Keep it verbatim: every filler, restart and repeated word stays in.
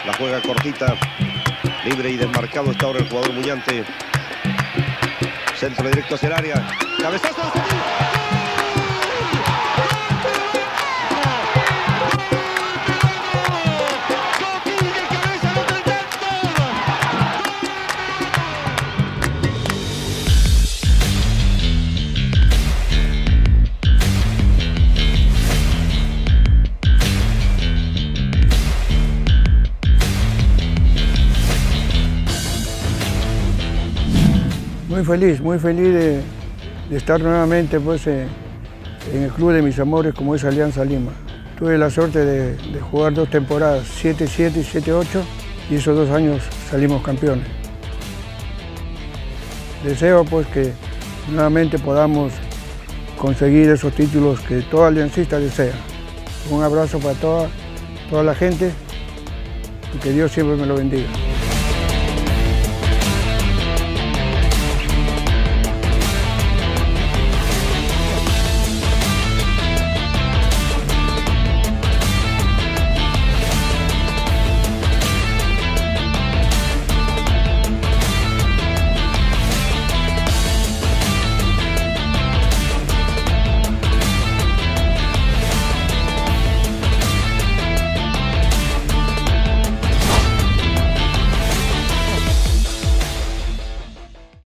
La juega cortita, libre y desmarcado está ahora el jugador Muñante. Centro directo hacia el área. Cabezazo. Muy feliz, muy feliz de, de estar nuevamente pues, eh, en el club de mis amores como es Alianza Lima. Tuve la suerte de, de jugar dos temporadas, siete siete y siete ocho, y esos dos años salimos campeones. Deseo pues que nuevamente podamos conseguir esos títulos que todo aliancista desea. Un abrazo para toda, toda la gente y que Dios siempre me lo bendiga.